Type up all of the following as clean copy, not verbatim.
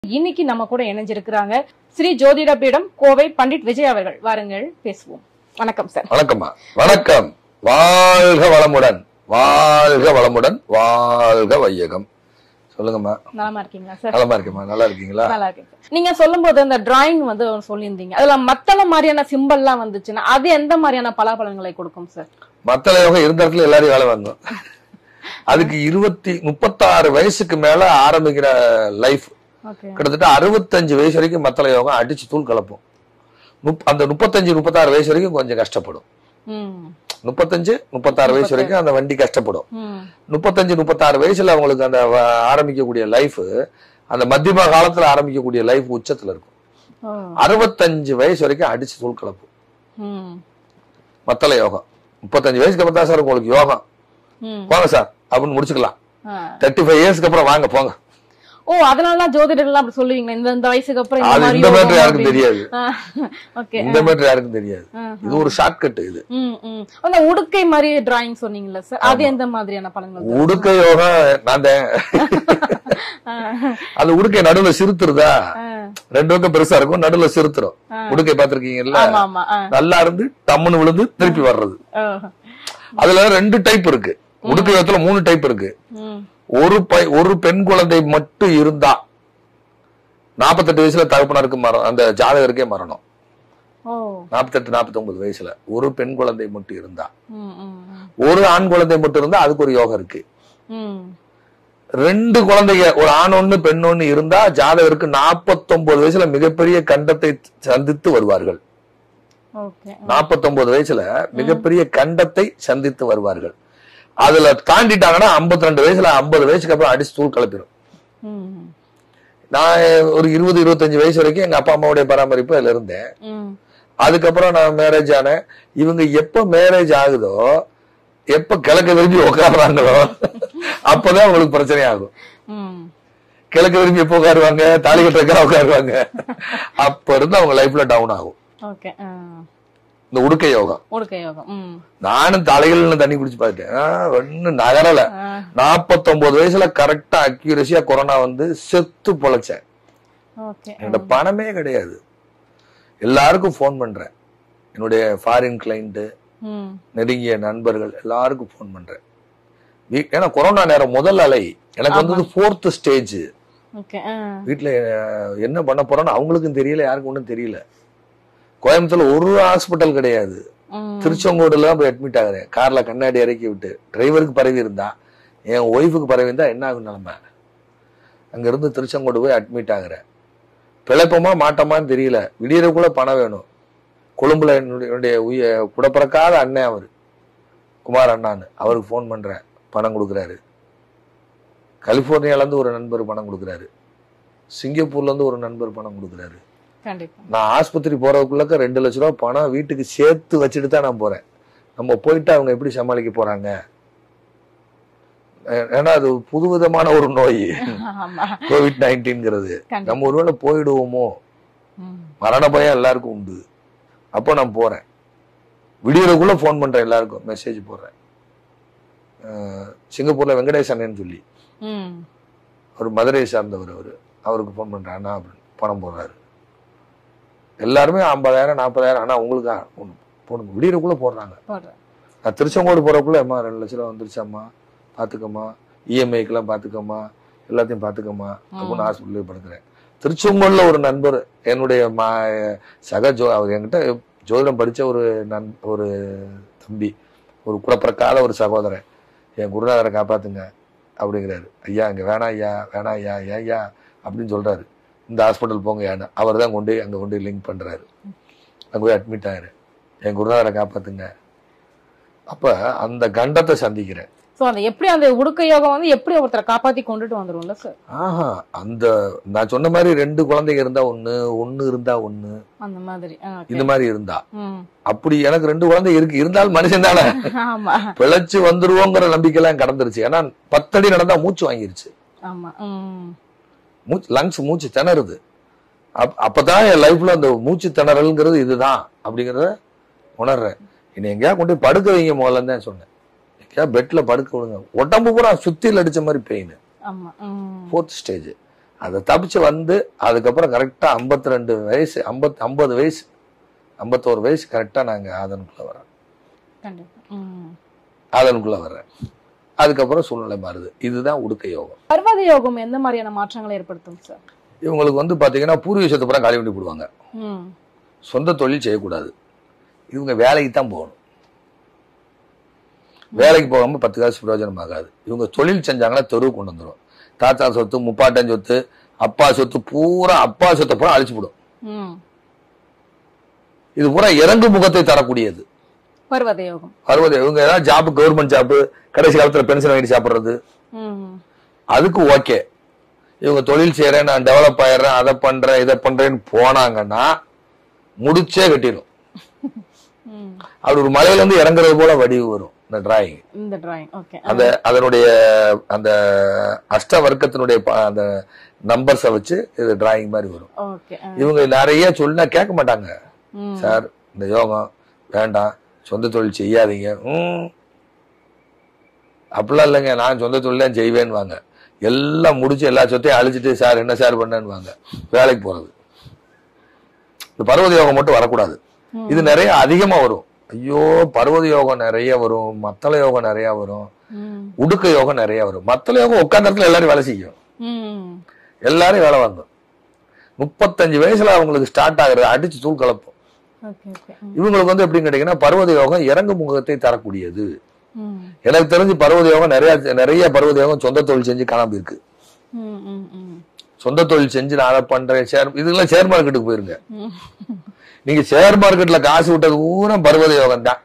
இன்னைக்கு நம்ம கூட இணைஞ்சிருக்கிறாங்க ஸ்ரீ ஜோதிட பீடம் கோவை பண்டிட் விஜய் அவர்கள். வாருங்கள் பேசுவோம். வணக்கம் சார். வணக்கம்மா. வணக்கம். வாழ்க வளமுடன், வாழ்க வளமுடன், வாழ்க வையகம். சொல்லுங்கம்மா. நலமா இருக்கீங்களா சார்? நலமா இருக்கேம்மா. நல்லா இருக்கீங்களா? நல்லா இருக்கேன். நீங்க சொல்லும் போது அந்த டிராயிங் வந்து சொல்லியிருந்தீங்க, அதுல மத்தள மாதிரியான சிம்பிள் எல்லாம் வந்துச்சுன்னா அது எந்த மாதிரியான பலாபலன்களை கொடுக்கும் சார்? மத்தள யோகம் இருந்த இடத்துல எல்லாரும் வேலை வாங்கும். அதுக்கு 36 வயசுக்கு மேல ஆரம்பிக்கிற லைஃப் கிட்டத்தட்ட 65 வயசு வரைக்கும் மத்தள யோகம் அடிச்சு தூள் கலப்போம். அந்த 35-36 வயசு வரைக்கும் கொஞ்சம் கஷ்டப்படும். 35-36 வயசு வரைக்கும் அந்த வண்டி கஷ்டப்படும். 35-36 வயசுல அவங்களுக்கு அந்த ஆரம்பிக்கக்கூடிய லைஃப், அந்த மத்தியம காலத்துல ஆரம்பிக்கக்கூடிய லைஃப் உச்சத்துல இருக்கும். 65 வயசு வரைக்கும் அடிச்சு தூள் கலப்போம் மத்தள யோகம். 35 வயசுக்கு அப்புறம் தான் சார் உங்களுக்கு யோகம். போங்க சார் அப்படின்னு முடிச்சுக்கலாம். 35 இயர்ஸ்க்கு அப்புறம் வாங்க போங்க. ஓ, அதனாலதான் ஜோதிடர்கள் அப்படி சொல்லுவீங்க, இந்த வயசுக்கு அப்புறம் இந்த மேட்டர் யாருக்கும் தெரியாது. இந்த மேட்டர் யாருக்கும் தெரியாது. இது ஒரு ஷார்ட் கட். இது அந்த உடுக்கை மாதிரி டிராயிங் சொன்னீங்கல்ல சார், அது எந்த மாதிரியான பலன்கள்? உடுக்கை யோகம் நான் அந்த உடுக்கை நடுவுல சிறுத்துறதா, ரெண்டு பக்கம் பெருசா இருக்கும், நடுவுல சிறுத்துரும். உடுக்கை பாத்திருக்கீங்கல்ல, நல்லா இருந்து டம்முன்னு விழுந்து திருப்பி வர்றது. அதுல 2 டைப் இருக்கு. உடுக்கை யோகத்துல 3 டைப் இருக்கு. ஒரு பெண் குழந்தை மட்டும் இருந்தா 48 வயசுல தகப்பனருக்கு மரணம், அந்த ஜாதகருக்கே மரணம். 48-49 வயசுல ஒரு பெண் குழந்தை மட்டும் இருந்தா, ஒரு ஆண் குழந்தை மட்டும் இருந்தா அதுக்கு ஒரு யோகம் இருக்கு. 2 குழந்தைங்க, ஒரு ஆண் ஒண்ணு பெண் ஒண்ணு இருந்தா ஜாதகருக்கு 49 வயசுல மிகப்பெரிய கண்டத்தை சந்தித்து வருவார்கள். 49 வயசுல மிகப்பெரிய கண்டத்தை சந்தித்து வருவார்கள். அதுல தாண்டிட்டாங்கன்னா 52 வயசுல 50 வயசுக்கு அப்புறம் அடிச்சு தூள் கலப்பிடும். நான் ஒரு 20-25 வயசு வரைக்கும் எங்க அப்பா அம்மாவுடைய பராமரிப்பு அதுல இருந்தேன். அதுக்கப்புறம் நான் மேரேஜ் ஆனேன். இவங்க எப்ப மேரேஜ் ஆகுதோ, எப்ப கிழக்கு விரும்பி உட்காடுறாங்களோ அப்பதான் அவங்களுக்கு பிரச்சனை ஆகும். கிழக்கு விரும்பி எப்ப உட்காருவாங்க, தாலி கட்டுறதுக்காக உட்காருவாங்க. அப்ப இருந்து அவங்க லைஃப்ல டவுன் ஆகும். இந்த உடுக்கை யோகம். நானும் தலைகள்ல தண்ணி குடிச்சு பார்த்துட்டேன், ஒன்னும் நகரல. 49 வயசுல கரெக்டா அக்யூரசியா கொரோனா வந்து செத்து பொழைச்சேன். என்னோட பணமே கிடையாது. எல்லாருக்கும் போன் பண்றேன். என்னுடைய ஃபாரின் கிளைண்ட், நெருங்கிய நண்பர்கள் எல்லாருக்கும் போன் பண்றேன். ஏன்னா கொரோனா நேரம் முதல் அலை எனக்கு வந்தது 4th ஸ்டேஜ். வீட்டுல என்ன பண்ண போறோம்னு அவங்களுக்கும் தெரியல, யாருக்கும் ஒன்றும் தெரியல. கோயம்புத்தூர்ல ஒரு ஹாஸ்பிட்டல் கிடையாது. திருச்செங்கோடுல போய் அட்மிட் ஆகுறேன். கார்ல கண்ணாடி இறக்கி விட்டு. டிரைவருக்கு பரவி இருந்தா, என் ஒய்ஃபுக்கு பரவி இருந்தா என்ன ஆகும் நிலைமை? அங்க இருந்து திருச்செங்கோடு போய் அட்மிட் ஆகுறேன். பிழைப்போமா மாட்டோமான்னு தெரியல. விடியறக்குள்ள பணம் வேணும். கொழும்புல என்னுடைய குடப்பிறக்காத அண்ணன் அவரு, குமார் அண்ணான்னு, அவருக்கு போன் பண்றேன். பணம் கொடுக்குறாரு. கலிபோர்னியால இருந்து ஒரு நண்பர் பணம் கொடுக்குறாரு. சிங்கப்பூர்ல இருந்து ஒரு நண்பர் பணம் கொடுக்குறாரு. நான் ஆஸ்பத்திரி போறதுக்குள்ள 2 லட்சம் ரூபாய் பணம் வீட்டுக்கு சேர்த்து வச்சுட்டு தான் நான் போறேன். நம்ம போயிட்டு அவங்க எப்படி சமாளிக்க போறாங்க? ஏன்னா அது புதுவிதமான ஒரு நோய், COVID-19ங்கிறது. நம்ம ஒருவேளை போயிடுவோமோ, மரண பயம் எல்லாருக்கும் உண்டு. அப்போ நான் போறேன். விடியறதுக்குள்ள போன் பண்றேன், எல்லாருக்கும் மெசேஜ் போடுறேன். சிங்கப்பூர்ல வெங்கடேஷ் அண்ணன்னு சொல்லி ஒரு மதுரையை சார்ந்தவர், அவருக்கு போன் பண்றேன். அண்ணா அப்படின்னு பணம் போடுறாரு. எல்லாருமே 50,000 40,000. ஆனா உங்களுக்கு போடணும், விடியறக்குள்ள போடுறாங்க. நான் திருச்செங்கோடு போறக்குள்ள, அம்மா 2 லட்சம் ரூபா வந்துருச்சாம்மா, பாத்துக்கம்மா, இஎம்ஐக்கெல்லாம் பாத்துக்கம்மா, எல்லாத்தையும் பாத்துக்கம்மா அப்படின்னு ஹாஸ்பிட்டலுக்கு படுக்கிறேன். திருச்செங்கோடுல ஒரு நண்பர், என்னுடைய அவர் என்கிட்ட ஜோதிடம் படிச்ச ஒரு தம்பி, ஒரு குலப்பிறக்காத ஒரு சகோதரன், என் குருநாதரை காப்பாத்துங்க அப்படிங்கிறாரு. ஐயா அங்க வேணாம் ஐயா, வேணாம் ஐயா, ஐயா அப்படின்னு சொல்றாரு. இந்த ஹாஸ்பிட்டல் போங்க யானை. அவர் தான் அங்க கொண்டு லிங்க் பண்றாரு. அங்க போய் அட்மிட் ஆகிறேன். என் குருநாதரை காப்பாத்துங்க. அப்ப அந்த கண்டத்தை சந்திக்கிறேன். எப்படி அந்த உடுக்கை யோகம் வந்து எப்படி ஒருத்தரை காப்பாத்தி கொண்டுட்டு வந்துரும்ல சார்? அந்த நான் சொன்ன மாதிரி 2 குழந்தைங்க இருந்தா ஒண்ணு இருந்தா ஒண்ணு, அந்த மாதிரி இந்த மாதிரி இருந்தா, அப்படி எனக்கு 2 குழந்தை இருக்கு. இருந்தாலும் மனுஷன் தானே, பிழைச்சு வந்துருவோங்கிற நம்பிக்கை எல்லாம் கடந்துருச்சு. ஏன்னா 10 அடி நடந்தா மூச்சு வாங்கிருச்சு. லங்ஸ் மூச்சு திணறுது. அப்பதான் என் லைஃப்ல அந்த மூச்சு திணறல்ங்கிறது இதுதான் அப்படிங்கறத உணர்றேன். என்னை எங்கேயா கொண்டு போய் படுக்க வைங்க முதல்ல தான் சொன்னேன். பெட்ல படுக்க விடுங்க. உடம்பு பூரா சுத்தியில் அடிச்ச மாதிரி பெயின். 4th stage. அதை தப்பிச்சு வந்து அதுக்கப்புறம் கரெக்டா 52 வயசு 50 வயசு 51 வயசு கரெக்டா நாங்க ஆதனுக்குள்ள வரோம். ஆதனுக்குள்ள வர்றேன். அதுக்கப்புறம் சூழ்நிலை மாறுது. இதுதான் உடுக்க யோகம். பர்வத யோகம் எந்த மாதிரியான மாற்றங்களை ஏற்படுத்தும் சார்? இவங்களுக்கு வந்து பாத்தீங்கன்னா பூர்வீக சொத்து பூரா காலி பண்ணி போடுவாங்க. சொந்த தொழில் செய்யக்கூடாது. இவங்க வேலைக்கு தான் போகணும். வேலைக்கு போகாம 10 காசு பிரயோஜனம் ஆகாது. இவங்க தொழில் செஞ்சாங்கன்னா தெருவு கொண்டு வந்துடும். தாத்தா சொத்து, முப்பாட்டன் சொத்து, அப்பா சொத்து பூரா அப்பா சொத்தை பூரா அழிச்சு போடும். இது பூரா இறங்கு முகத்தை தரக்கூடியது பர்வத யோகம். இவங்க ஏதாவது ஜாப், கவர்மெண்ட் ஜாப், கடைசி காலத்துல பென்ஷன் வாங்கி சாப்பிடுறது, அதுக்கு ஓகே. இவங்க தொழில் செய்யறேன், நான் டெவலப் ஆயிடுறேன், அதை பண்றேன், இதை பண்றேன்னு போனாங்கன்னா முடிச்சே கட்டிடும். அப்படி ஒரு மலையில இருந்து இறங்குறது போல வடிவு வரும் இந்த டிராயிங். அந்த அதனுடைய அந்த அஷ்ட வர்க்கத்தினுடைய அந்த நம்பர்ஸை வச்சு இது டிராயிங் மாதிரி வரும். இவங்க நிறைய சொல்லினா கேட்க மாட்டாங்க. சார் இந்த யோகம் வேண்டாம், சொந்த தொழில் செய்யாதீங்க. அப்படிலாம் இல்லைங்க, நான் சொந்த தொழில் தான் செய்வேன்னு வாங்க. எல்லாம் முடிச்சு எல்லா சொத்தையும் அழிச்சிட்டு சார் என்ன சார் பண்ணேன்னு வாங்க. வேலைக்கு போறது. இந்த பர்வத யோகம் மட்டும் வரக்கூடாது. இது நிறைய அதிகமா வரும். ஐயோ, பர்வத யோகம் நிறைய வரும், மத்தள யோகம் நிறைய வரும், உடுக்க யோகம் நிறைய வரும். மத்தள யோகம் உட்கார்ந்த இடத்துல எல்லாரும் வேலை செய்யும், எல்லாரும் வேலை வாங்கும். 35 வயசுல அவங்களுக்கு ஸ்டார்ட் ஆகுறது அடிச்சு தூள் கலப்போம். இவங்களுக்கு வந்து எப்படின்னு கேட்டீங்கன்னா பர்வத யோகம் இறங்கு முகத்தை தரக்கூடியது. எனக்கு தெரிஞ்சு பர்வத யோகம் நிறைய பர்வத யோகம் சொந்த தொழில் செஞ்சு காணாம இருக்கு. சொந்த தொழில் செஞ்சு நான் அதை பண்றேன், இதுக்கெல்லாம் ஷேர் மார்க்கெட்டுக்கு போயிருங்க. நீங்க ஷேர் மார்க்கெட்ல காசு விட்டது பூரா பர்வத யோகம் தான்.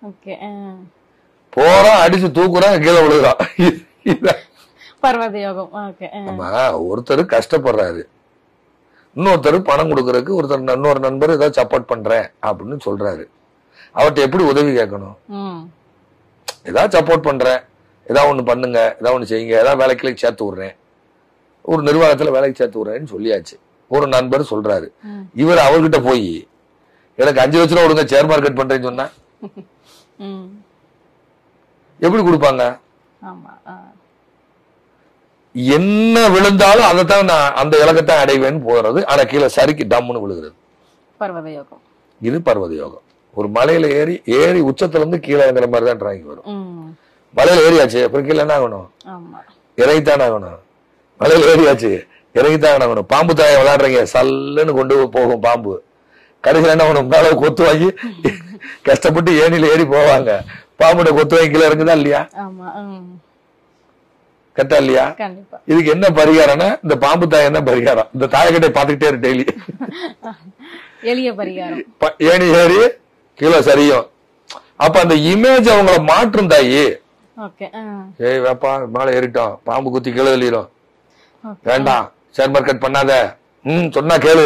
போறோம், அடிச்சு தூக்குறோம், கீழே விழுகிறோம். பர்வத யோகம். ஆமா, ஒருத்தர் கஷ்டப்படுறாரு, இன்னொருத்தர் பணம் கொடுக்கறதுக்கு இன்னொரு நண்பர் ஏதாவது சப்போர்ட் பண்றேன் அப்படின்னு சொல்றாரு. அவர்கிட்ட எப்படி உதவி கேட்கணும்? ஏதாவது சப்போர்ட் பண்றேன், ஏதாவது ஒண்ணு பண்ணுங்க, ஏதாவது ஒண்ணு செய்யுங்க, ஏதாவது வேலைக்கு சேர்த்து விடுறேன், ஒரு நிர்வாகத்துல வேலைக்கு சேர்த்து விடுறேன்னு சொல்லியாச்சு. ஒரு நண்பர் சொல்றாரு. இவர் அவர்கிட்ட போய் எனக்கு 5 லட்சம் ரூபா கொடுங்க, ஷேர் மார்க்கெட் பண்றேன்னு சொன்னா எப்படி கொடுப்பாங்க? என்ன விழுந்தாலும் அதைத்தான் நான் அந்த இலக்கத்தான் அடைவேன்னு போறது. ஆனா கீழே சரிக்கு டம்முன்னு விழுகிறது. பர்வத யோகம். இது பர்வத யோகம். ஒரு மலையில ஏறி உச்சத்துல இருந்து கீழே இறங்குற மாதிரி தான் டிராயிங் வரும். மலையில ஏறியாச்சு, அப்புறம் கீழே என்ன ஆகணும்? இறங்கித்தான் ஆகணும். மலையில ஏறியாச்சு, இறங்கித்தான் ஆகணும். பாம்பு தாயை விளையாடுறீங்க, சல்லுன்னு கொண்டு போகும் பாம்பு. கடைசியில் என்ன பண்ணும்? மேல கொத்து வாங்கி கஷ்டப்பட்டு ஏணியில ஏறி போவாங்க. பாம்புட கொத்து வாங்கி கீழே இறங்குதா இல்லையா? கரெக்டா இல்லையா? இதுக்கு என்ன பரிகாரம்னா இந்த பாம்பு தாய் என்ன பரிகாரம்? இந்த தாயக்கட்டை பாத்துக்கிட்டே இரு டெய்லி. எளிய பரிகாரம். ஏணி ஏறி கீழே சரியும். அப்ப அந்த இமேஜ் அவங்கள மாற்றும் தாயி. ஏய் வேப்பா, மேல ஏறிட்டோம், பாம்பு குத்தி கீழே வெளியிடும், வேண்டாம் ஷேர் மார்க்கெட் பண்ணாத, சொன்னா கேளு.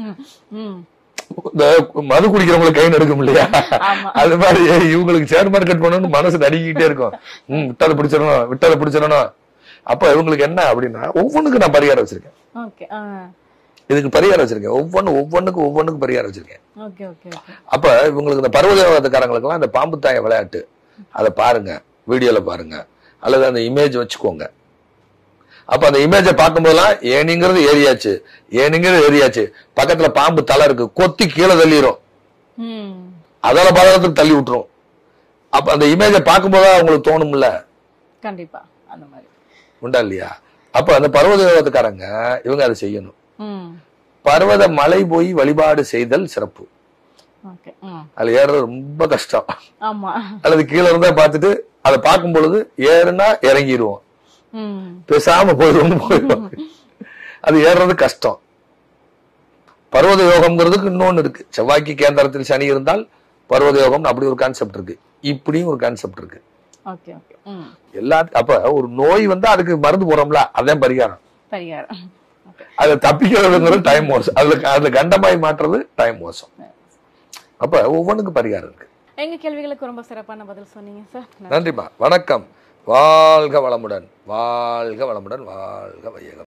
இந்த மது குடிக்கிறவங்களுக்கு கை நடுக்கும் இல்லையா, அது மாதிரி இவங்களுக்கு ஷேர் மார்க்கெட் பண்ணணும்னு மனசு நடுக்கிட்டே இருக்கும். விட்டதை பிடிச்சிடணும். அப்ப இவங்களுக்கு என்ன அப்படின்னா, ஒவ்வொன்றுக்கு நான் பரிகாரம் வச்சிருக்கேன். இதுக்கு பரிகாரம் வச்சிருக்கேன். ஒவ்வொன்றுக்கு பரிகாரம் வச்சிருக்கேன். அப்ப இவங்களுக்கு இந்த பர்வத யோகத்துக்காரங்களுக்கு எல்லாம் இந்த பாம்பு தாய விளையாட்டு அதை பாருங்க, வீடியோல பாருங்க, அல்லது அந்த இமேஜ் வச்சுக்கோங்க. அப்ப அந்த இமேஜை பார்க்கும் போதெல்லாம் ஏனிங்கிறது ஏரியாச்சு, பக்கத்துல பாம்பு தலை இருக்கு, கொத்தி கீழே தள்ளிடும், அதால பாதகத்துக்கு தள்ளி விட்டுரும். அப்ப அந்த இமேஜை பார்க்கும் போது அவங்களுக்கு தோணும்ல, கண்டிப்பா அந்த மாதிரி உண்டா இல்லையா? அப்ப அந்த பர்வத யோகத்துக்காரங்க இவங்க அதை செய்யணும். பர்வத மலை போய் வழிபாடு செய்தல் சிறப்பு. அதுல ஏறது ரொம்ப கஷ்டம். அல்லது கீழே இருந்தா பார்த்துட்டு அதை பார்க்கும் பொழுது ஏறுனா இறங்கிடுவோம், பேசாம போயிடுவோம். அது ஏறுறது கஷ்டம். பர்வத யோகம்ங்கிறதுக்கு இன்னொன்னு இருக்கு. செவ்வாய்க்கு கேந்திரத்தில் சனி இருந்தால் பர்வத யோகம், அப்படி ஒரு கான்செப்ட் இருக்கு. இப்படியும் ஒரு கான்செப்ட் இருக்கு. அப்ப ஒரு நோய் வந்தா அதுக்கு மருந்து போறோம்ல, அதான் பரிகாரம். அதை தப்பிக்கிறதுங்கிறது டைம் மோசம், அதுல கண்டமாய் மாற்றுறது டைம் மோசம். அப்ப ஒவ்வொன்றுக்கு பரிகாரம் இருக்கு. எங்க கேள்விகளுக்கு ரொம்ப சிறப்பான பதில் சொன்னீங்க சார். நன்றிமா. வணக்கம். வாழ்க வளமுடன், வாழ்க வளமுடன், வாழ்க வையகம்.